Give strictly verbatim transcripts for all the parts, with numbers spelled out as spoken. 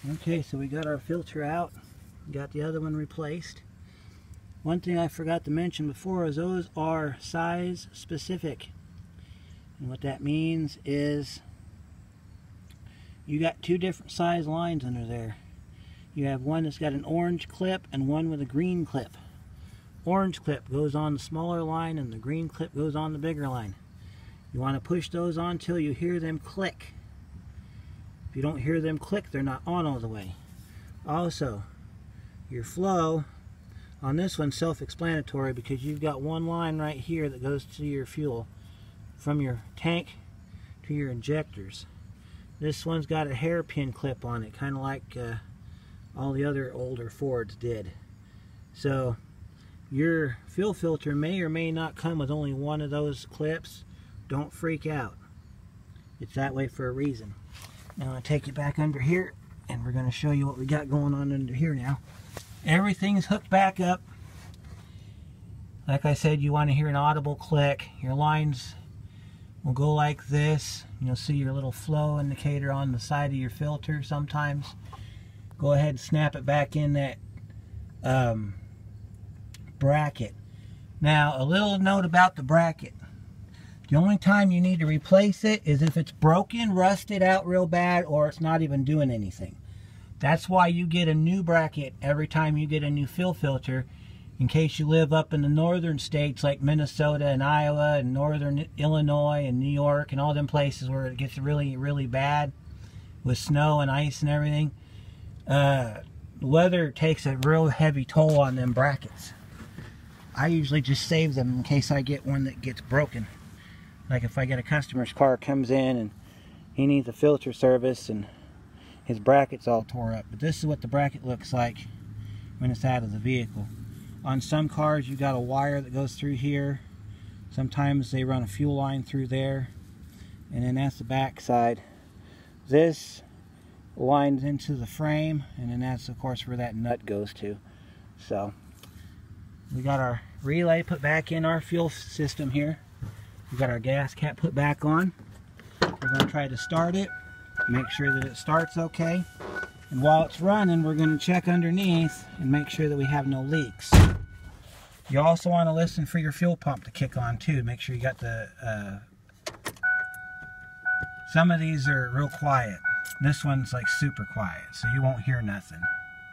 Okay, so we got our filter out, got the other one replaced. One thing I forgot to mention before is those are size specific. And what that means is you got two different size lines under there. You have one that's got an orange clip and one with a green clip. Orange clip goes on the smaller line and the green clip goes on the bigger line. You want to push those on till you hear them click. If you don't hear them click, they're not on all the way. Also, your flow on this one's self-explanatory because you've got one line right here that goes to your fuel from your tank to your injectors. This one's got a hairpin clip on it, kind of like uh, all the other older Fords did. So your fuel filter may or may not come with only one of those clips. Don't freak out. It's that way for a reason. Now I'm going to take you back under here and we're going to show you what we got going on under here now. Everything's hooked back up. Like I said, you want to hear an audible click. Your lines will go like this. You'll see your little flow indicator on the side of your filter sometimes. Go ahead and snap it back in that um, bracket. Now, a little note about the bracket. The only time you need to replace it is if it's broken, rusted out real bad, or it's not even doing anything. That's why you get a new bracket every time you get a new fuel filter, in case you live up in the northern states like Minnesota and Iowa and northern Illinois and New York and all them places where it gets really, really bad with snow and ice and everything. Uh, the weather takes a real heavy toll on them brackets. I usually just save them in case I get one that gets broken. Like if I get a customer's car comes in and he needs a filter service and his bracket's all tore up. But this is what the bracket looks like when it's out of the vehicle. On some cars you got a wire that goes through here. Sometimes they run a fuel line through there. And then that's the back side. This lines into the frame, and then that's of course where that nut goes to. So we got our relay put back in our fuel system here. We got our gas cap put back on. We're going to try to start it, make sure that it starts okay. And while it's running, we're going to check underneath and make sure that we have no leaks. You also want to listen for your fuel pump to kick on too. Make sure you got the... Uh, some of these are real quiet. This one's like super quiet, so you won't hear nothing.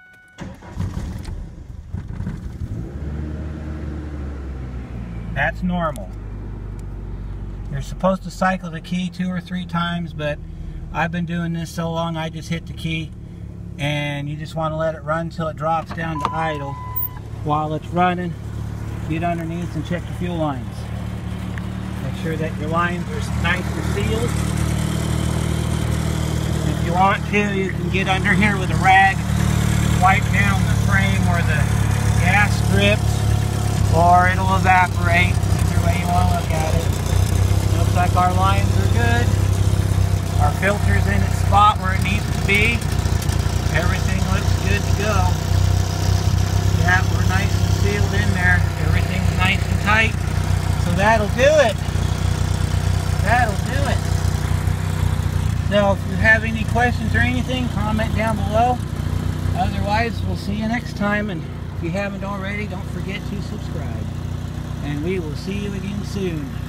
That's normal. You're supposed to cycle the key two or three times, but I've been doing this so long I just hit the key, and you just want to let it run until it drops down to idle. While it's running, get underneath and check the fuel lines. Make sure that your lines are nice and sealed. If you want to, you can get under here with a rag, wipe down the frame where the gas drips, or it'll evaporate, either way you want to look at it. Looks like our lines are good. Our filter's in its spot where it needs to be. Everything looks good to go. Yeah, we're nice and sealed in there. Everything's nice and tight. So that'll do it. That'll do it. So if you have any questions or anything, comment down below. Otherwise, we'll see you next time. And if you haven't already, don't forget to subscribe. And we will see you again soon.